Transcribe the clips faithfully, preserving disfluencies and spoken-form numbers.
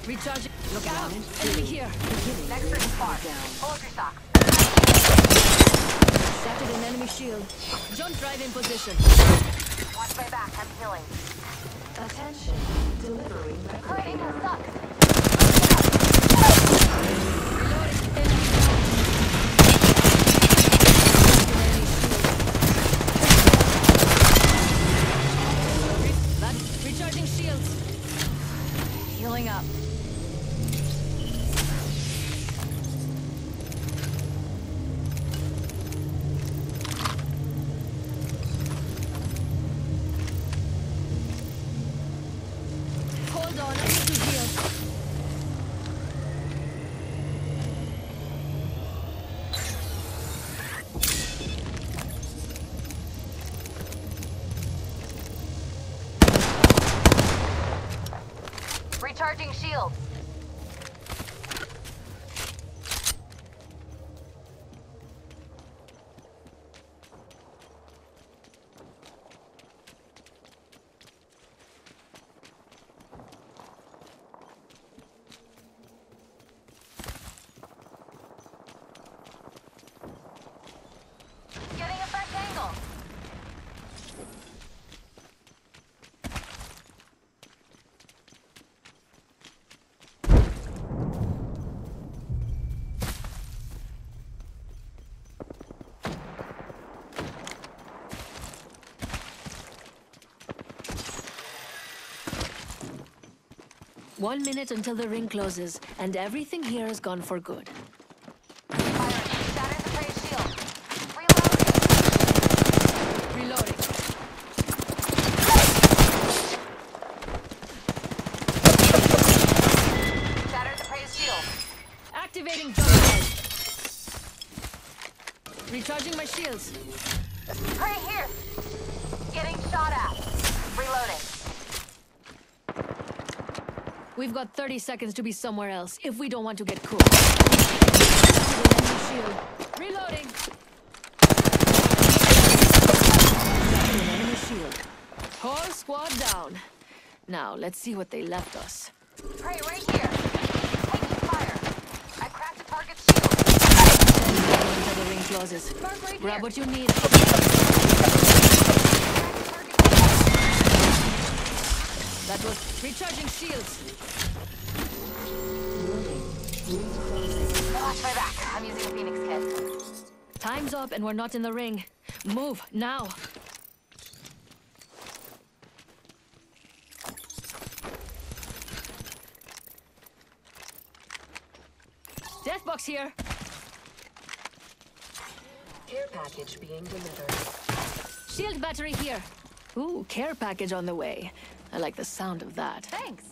Recharging. Look out! Enemy here. Next ring far. Hold your socks. Shattered an enemy shield. Jump drive in position. Watch my back. I'm healing. Attention. Delivering Hurting replicator. sucks. Reloading. Enemy down. Re- that- Recharging shields. Healing up. Hold on, I need to heal. Recharging shields. Getting a fresh angle. One minute until the ring closes, and everything here is gone for good. Fire. Shatter the prey shield. Reloading. Reloading. Shatter the prey shield. Activating jump drive. Recharging my shields. Prey here. Getting shot at. Reloading. We've got thirty seconds to be somewhere else if we don't want to get cooked. Enemy shield. Reloading. An enemy shield. Whole squad down. Now let's see what they left us. Prey right here. Taking fire. I cracked a target's shield. Until the ring closes. Mark right Grab here. what you need. Cracked a target's That was recharging shields. Watch my back. I'm using a Phoenix kit. Time's up and we're not in the ring. Move now. Death box here. Care package being delivered. Shield battery here. Ooh, care package on the way. I like the sound of that. Thanks.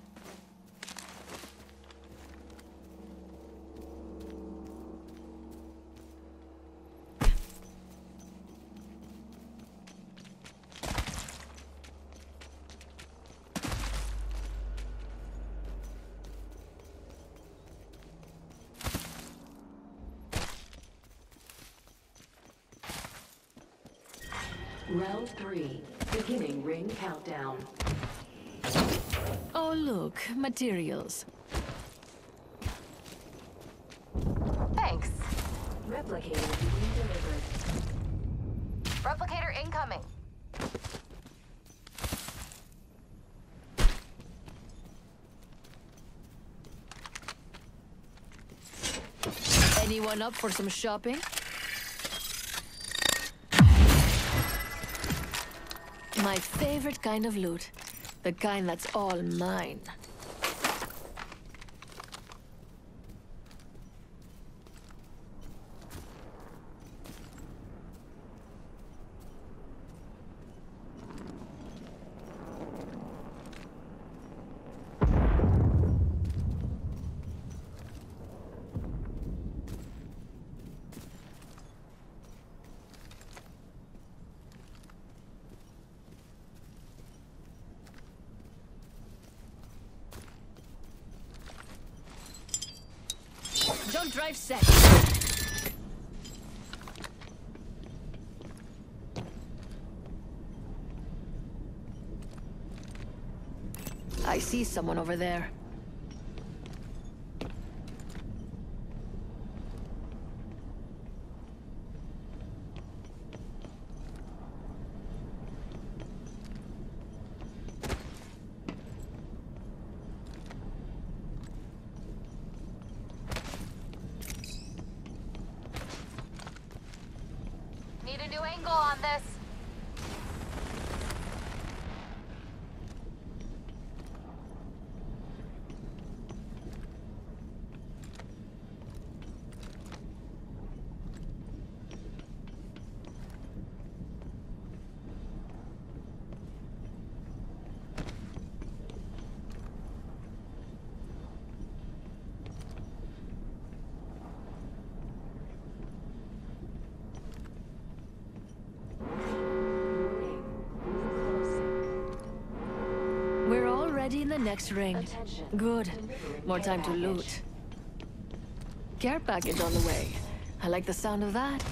Round three. Beginning ring countdown. Oh, look, materials. Thanks. Replicator being delivered. Replicator incoming. Anyone up for some shopping? My favorite kind of loot. The kind that's all mine. Jump drive set. I see someone over there. angle on this. We're already in the next ring. Attention. Good. Delivering More care time to package. loot. Care package on the way. I like the sound of that.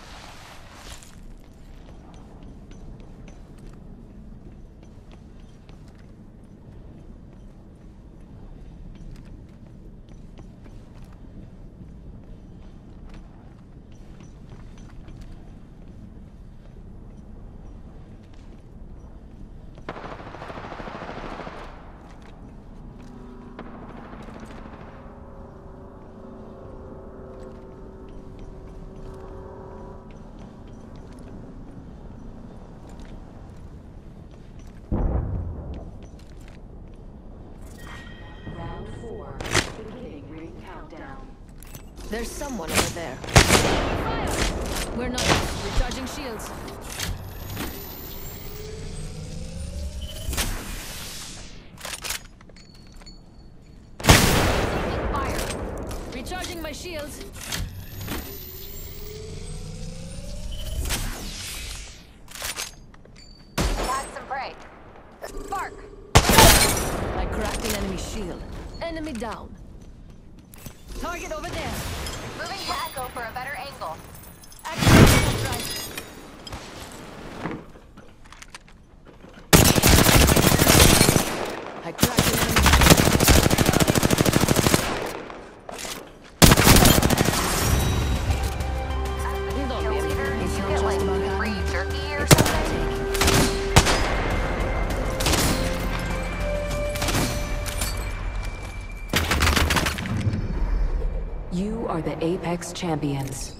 Round four. Beginning ring countdown. There's someone over there. Fire! We're not recharging shields. Taking fire. Recharging my shields. Had some prey. Spark. I cracked an enemy shield. Enemy down. Target over there. Moving to Echo for a better angle. Activate right. I cracked an enemy. As the Don't kill be leader, afraid. It's you not get just like about free having- jerky or It's about something. taking. You are the Apex Champions.